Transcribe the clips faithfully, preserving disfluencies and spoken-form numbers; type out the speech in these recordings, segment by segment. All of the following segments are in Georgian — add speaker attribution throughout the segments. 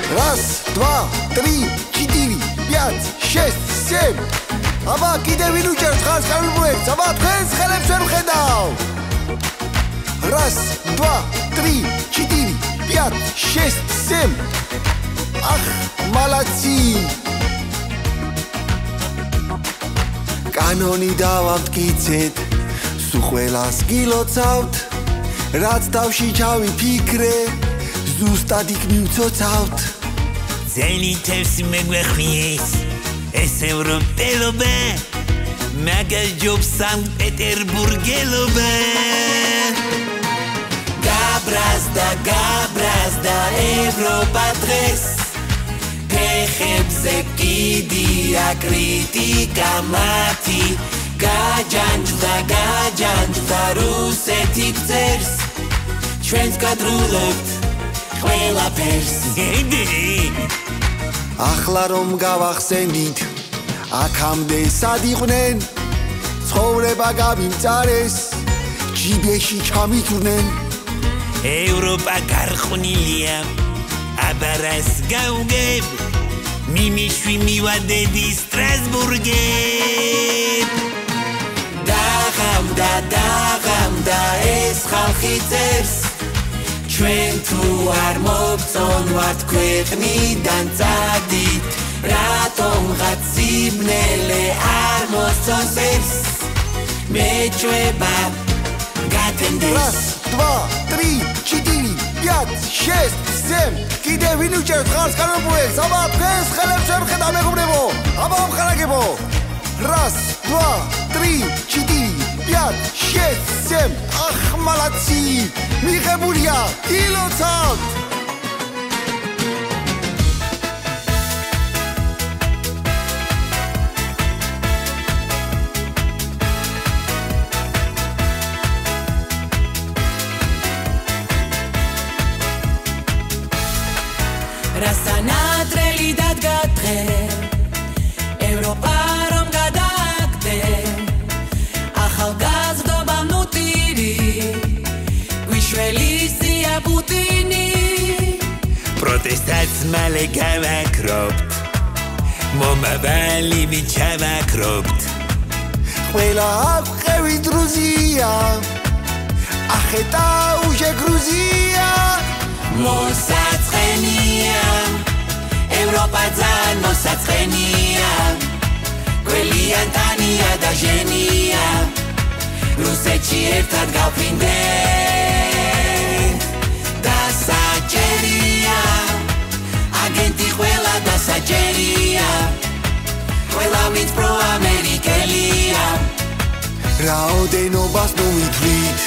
Speaker 1: Раз, два, три, четыре, пять, шесть, семь. აბა კიდე ვინ უჭერს ხარს ხარულ პროექტს? აბა თქვენს ხელებს ვერ ვხედავ. Раз, два, три, четыре, пять, шесть, семь. Ах, молодцы. კანონი დავამტკიცეთ, სულ ყველას გილოცავთ, რაც თავში ჩავიფიქრე, ზუსტად იქ მივცოცავთ.
Speaker 2: ძელი თევსი მეგვეხვიეს, ეს ევროპელობა, მაგას ჯობს სანქტ-პეტერბურგელობა. გაბრაზდა, გაბრაზდა ევროპა დღეს, ფეხებზე კიდია კრიტიკა მათი, გაჯანჯდა, გაჯანჯდა რუსეთი გწერს, ჩვენს გადრულებთ ყველაფერს.
Speaker 1: ახლა რომ გავახსენით, აქამდე სად იყვნენ, ცხოვრება გამიმწარეს, ჯიბეში ჩამიჭრნენ.
Speaker 2: ევროპა გარყვნილია, აბა რას გავგებ, მიმიშვი მივადედი სტრასბურგებ. დაღამდა, დაღამდა ეს ხალხი წერს, ჩვენ თუ არ მოგწონვართ ქვეყნიდან წადით, რატომღაც სიბნელე არ მოსწონს ეს, მეჭვება გათენდეს.
Speaker 1: Раз, два, три, четыре, пять, шесть, семь. კიდე ვინ უჭერს ხარს ხარულ პროექტს? აბა თქვენს ხელებს ვერ ვხედავ მეგობრებო. აბა მომხარაგებო. Раз, два, три, четыре, пять, шесть, семь. Ах, молодцы. მიღებულია, გილოცავთ.
Speaker 3: რასანატრელი დადგა დღე, ევროპა რომ გადააგდე, ახალგაზრდობა ნუტირი, გვიშველისია პუტინი.
Speaker 2: პროტესტაც მალე გავაკრობთ, მომავალი ვიჩავაკრობთ.
Speaker 1: ყველა აქვყევით რუსია, ახეტა უჟე გრუზია.
Speaker 3: მოსაწყენია, ევროპა ძალიან მოსაწყენია, გველიანთანია და ჟენია, რუსეთში ერთად გავფრინდეთ, დასაჭერია, აგენტი ყველა დასაჭერია, ყველა ვინც პროამერიკელია.
Speaker 1: რაოდენობას ნუითვლით,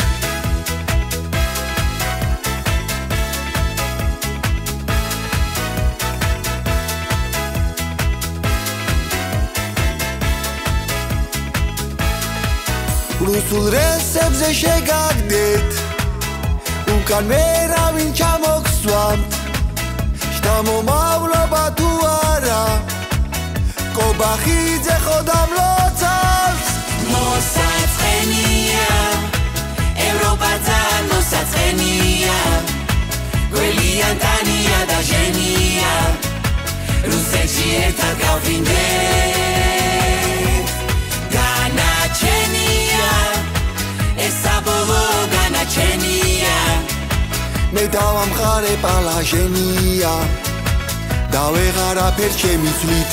Speaker 1: რუსულ რელსებზე შეგაგდეთ, უკან ვერავინ ჩამოგსვამთ, შთამომავლობა თუ არა, კობახიძე ხოდამ ლოცავს.
Speaker 3: მოსაწყენია, ევროპა ძალიან მოსაწყენია, გველიანთანია და ჟენია, რუსეთში ერთად გავფრინდეთ, განაჩენია, ეს საბოლოო განაჩენია.
Speaker 1: მე დავამხარე პალაჟენია და ვეღარაფერ შემიცვლით.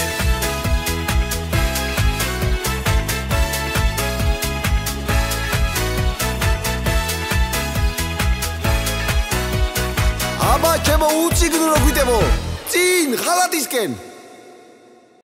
Speaker 1: აბა ჩემო უციგნო რო გვიტებო, წინ ხალათისკენ.